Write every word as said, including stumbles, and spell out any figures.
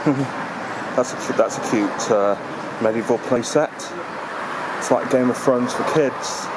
that's a that's a cute uh, medieval playset. It's like Game of Thrones for kids.